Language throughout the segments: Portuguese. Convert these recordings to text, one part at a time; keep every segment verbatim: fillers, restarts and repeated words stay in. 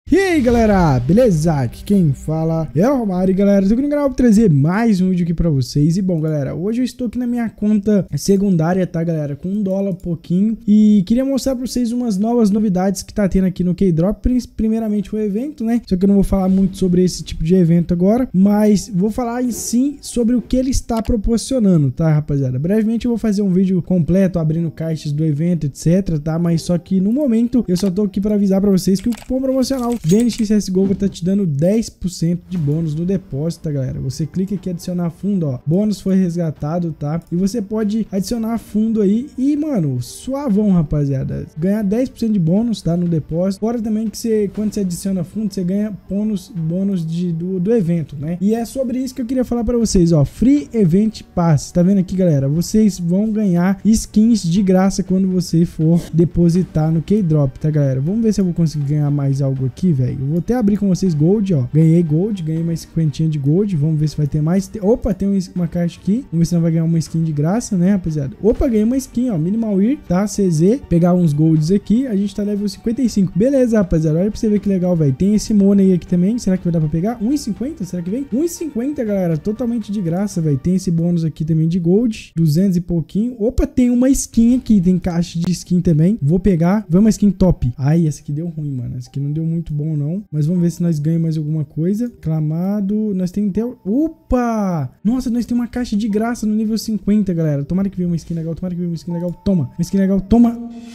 E aí galera, beleza? Aqui quem fala é o Romário. E galera, eu tô aqui no canal pra trazer mais um vídeo aqui pra vocês. E bom galera, hoje eu estou aqui na minha conta secundária, tá galera? Com um dólar pouquinho. E queria mostrar pra vocês umas novas novidades que tá tendo aqui no K-Drop. Primeiramente o evento, né? Só que eu não vou falar muito sobre esse tipo de evento agora, mas vou falar em si sobre o que ele está proporcionando, tá rapaziada? Brevemente eu vou fazer um vídeo completo, abrindo caixas do evento, etc, tá? Mas só que no momento eu só tô aqui pra avisar pra vocês que o cupom promocional D N X C S G O vai tá te dando dez por cento de bônus no depósito, tá galera? Você clica aqui adicionar fundo, ó, bônus foi resgatado, tá? E você pode adicionar fundo aí e, mano, suavão, rapaziada, ganhar dez por cento de bônus, tá? No depósito. Fora também que você, quando você adiciona fundo, você ganha bônus, bônus de, do, do evento, né? E é sobre isso que eu queria falar pra vocês, ó, Free Event Pass, tá vendo aqui, galera? Vocês vão ganhar skins de graça quando você for depositar no K-Drop, tá, galera? Vamos ver se eu vou conseguir ganhar mais algo aqui, velho. Eu vou até abrir com vocês Gold, ó. Ganhei Gold, ganhei mais cinquentinha de Gold. Vamos ver se vai ter mais. Opa, tem uma caixa aqui. Vamos ver se não vai ganhar uma skin de graça, né, rapaziada? Opa, ganhei uma skin, ó. Minimal Ear, tá? C Z. Pegar uns Golds aqui. A gente tá level cinquenta e cinco. Beleza, rapaziada. Olha pra você ver que legal, velho. Tem esse Money aqui também. Será que vai dar pra pegar? um e cinquenta? Será que vem? um e cinquenta, galera. Totalmente de graça, velho. Tem esse bônus aqui também de Gold. duzentos e pouquinho. Opa, tem uma skin aqui. Tem caixa de skin também. Vou pegar. Vamos uma skin top. Ai, essa aqui deu ruim, mano. Essa aqui não deu muito bom, não. Mas vamos ver se nós ganhamos mais alguma coisa. Clamado. Nós temos até... Opa! Nossa, nós temos uma caixa de graça no nível cinquenta, galera. Tomara que venha uma skin legal. Tomara que venha uma skin legal. Toma. Uma skin legal. Toma.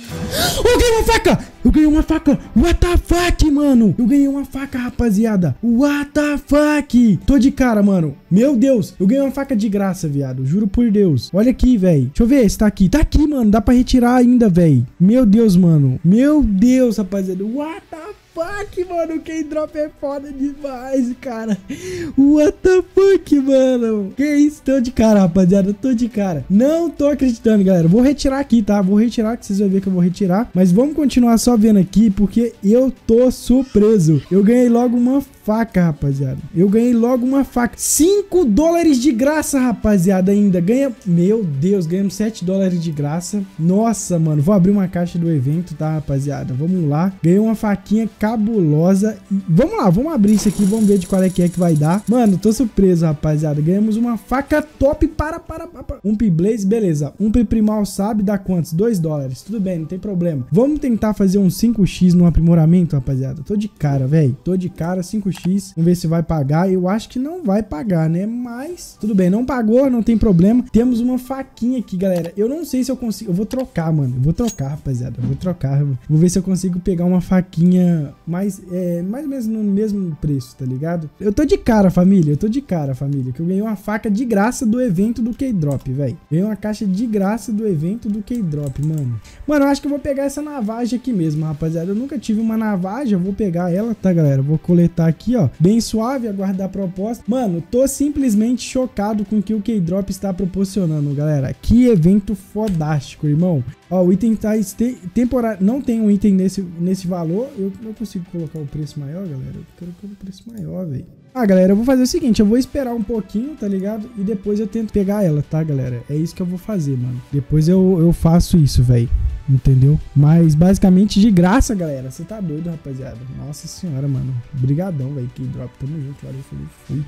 Eu ganhei uma faca! Eu ganhei uma faca! What the fuck, mano? Eu ganhei uma faca, rapaziada. What the fuck? Tô de cara, mano. Meu Deus. Eu ganhei uma faca de graça, viado. Juro por Deus. Olha aqui, velho. Deixa eu ver se tá aqui. Tá aqui, mano. Dá pra retirar ainda, velho. Meu Deus, mano. Meu Deus, rapaziada. What the fuck? Fuck, mano, o K-Drop é foda demais, cara. What the fuck, mano? Que isso? Tô de cara, rapaziada. Tô de cara. Não tô acreditando, galera. Vou retirar aqui, tá? Vou retirar, que vocês vão ver que eu vou retirar. Mas vamos continuar só vendo aqui, porque eu tô surpreso. Eu ganhei logo uma faca, rapaziada. Eu ganhei logo uma faca. cinco dólares de graça, rapaziada, ainda. Ganha... Meu Deus, ganhamos sete dólares de graça. Nossa, mano. Vou abrir uma caixa do evento, tá, rapaziada? Vamos lá. Ganhei uma faquinha cabulosa. E vamos lá, vamos abrir isso aqui. Vamos ver de qual é que é que vai dar. Mano, tô surpreso, rapaziada. Ganhamos uma faca top para, para, para. Um P-Blaze, beleza. Um P-Primal sabe dar quantos? dois dólares. Tudo bem, não tem problema. Vamos tentar fazer um cinco x no aprimoramento, rapaziada. Tô de cara, velho. Tô de cara, cinco x. Vamos ver se vai pagar. Eu acho que não vai pagar, né? Mas tudo bem, não pagou, não tem problema. Temos uma faquinha aqui, galera. Eu não sei se eu consigo. Eu vou trocar, mano. Eu vou trocar, rapaziada. Eu vou trocar. Vou ver se eu consigo pegar uma faquinha mais, é, mais ou menos no mesmo preço, tá ligado? Eu tô de cara, família. Eu tô de cara, família. Que eu ganhei uma faca de graça do evento do K-Drop, velho. Ganhei uma caixa de graça do evento do K-Drop, mano. Mano, eu acho que eu vou pegar essa navagem aqui mesmo, rapaziada. Eu nunca tive uma navagem. Eu vou pegar ela, tá, galera? Eu vou coletar aqui, ó. Bem suave, aguardar a proposta. Mano, tô simplesmente chocado com o que o K-Drop está proporcionando, galera. Que evento fodástico, irmão. Ó, o item tá temporário. Não tem um item nesse, nesse valor. Eu não consigo colocar o preço maior, galera. Eu quero colocar o preço maior, velho. Ah, galera, eu vou fazer o seguinte. Eu vou esperar um pouquinho, tá ligado? E depois eu tento pegar ela, tá, galera? É isso que eu vou fazer, mano. Depois eu, eu faço isso, velho. Entendeu? Mas basicamente de graça, galera. Você tá doido, rapaziada. Nossa senhora, mano. Brigadão, velho. K-Drop, tamo junto. Valeu, fui. fui.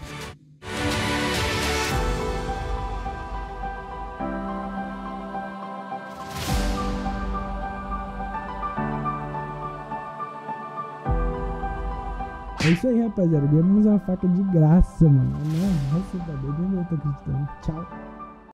É isso aí, rapaziada. Ganhamos uma faca de graça, mano. Nossa, tá doido. Eu não tô acreditando. Tchau.